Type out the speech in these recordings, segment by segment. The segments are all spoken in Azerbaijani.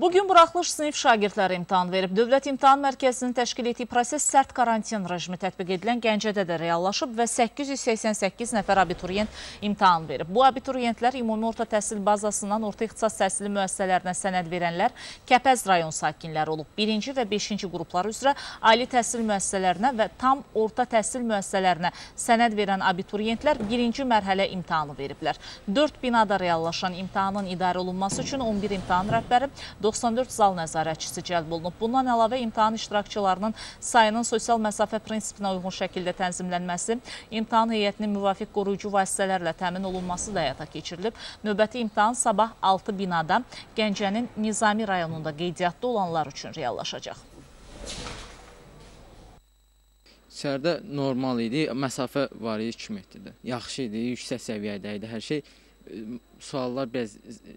Bugün buraxılış sinif şagirdləri imtahan verib. Dövlət İmtahan Mərkəzinin təşkil etdiyi proses sərt karantin rejimi tətbiq edilən Gəncədə də reallaşıb və 888 nəfər abituriyent imtahan verib. Bu abituriyentlər ümumi orta təhsil bazasından orta ixtisas təhsili müəssisələrinə sənəd verənlər Kəpəz rayon sakinləri olub. 1-ci və 5-ci qruplar üzrə ali təhsil müəssisələrinə və tam orta təhsil müəssisələrinə sənəd verən abituriyentlər 1-ci mərhələ imtahanı veriblər. 4 binada reallaşan imtahanın idarə olunması üçün 11 imtahan rəhbəri, 94 zal nəzarətçisi cəlb olunub. Bundan əlavə imtahan iştirakçılarının sayının sosial məsafə prinsipinə uyğun şəkildə tənzimlənməsi, imtahan heyətinin müvafiq qoruyucu vasitələrlə təmin olunması da həyata keçirilib. Növbəti imtahan sabah 6 binada Gəncənin Nizami rayonunda qeydiyyatda olanlar üçün reallaşacaq. İçəridə normal idi, məsafə var idi 2 metrdə. Yaxşı idi, yüksək səviyyədə idi hər şey. Suallar biraz,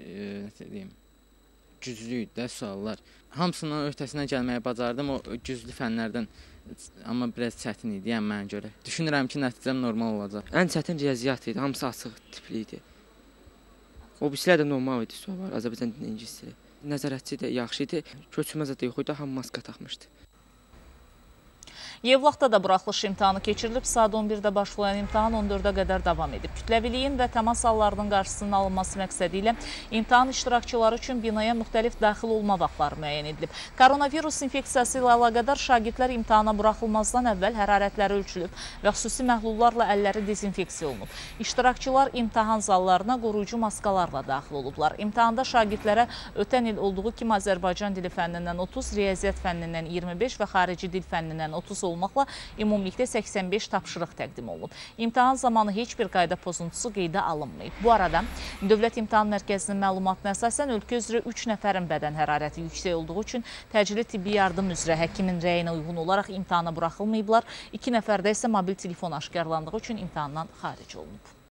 güclü idi də suallar. Hamısının öhdəsinə gəlməyə bacardım, o güclü fənlərdən, amma biraz çətin idi, yəni mənə görə. Düşünürəm ki, nəticəm normal olacaq. Ən çətin riyaziyyat idi, hamısı açıq tipli idi. O birisilər də normal idi suallar, Azərbaycan dili, ingilis dili. Nəzarətçi də yaxşı idi, köçürməzə də yox idi, hamı maska taxmışdı. Yevlaxda da buraxılış imtahanı keçirilib. Saat 11-də başlayan imtahan 14-ə qədər davam edib. Kütləviliyin və təmas hallarının qarşısının alınması məqsədi ilə imtahan iştirakçıları üçün binaya müxtəlif daxil olma vaxtları müəyyən edilib. Koronavirus infeksiyası ilə əlaqədar şagirdlər imtahana buraxılmazdan əvvəl hərarətləri ölçülüb və xüsusi məhlullarla əlləri dezinfeksiya olunub. İştirakçılar imtahan zallarına qoruyucu maskalarla daxil olublar. İmtahanda şagirdlərə ötən il olduğu kimi Azərbaycan dili fənnindən 30, riyaziyyat fənnindən 25 və xarici dil fənnindən 30 olmaqla ümumilikdə 85 tapşırıq təqdim olunub. İmtahan zamanı heç bir qayda pozuntusu qeydə alınmayıb. Bu arada Dövlət İmtahan Mərkəzinin məlumatına əsasən ölkə üzrə 3 nəfərin bədən hərarəti yüksək olduğu üçün təcili tibbi yardım üzrə həkimin rəyinə uyğun olaraq imtahana buraxılmayıblar. 2 nəfərdə isə mobil telefon aşkarlandığı üçün imtahandan xaric olunub.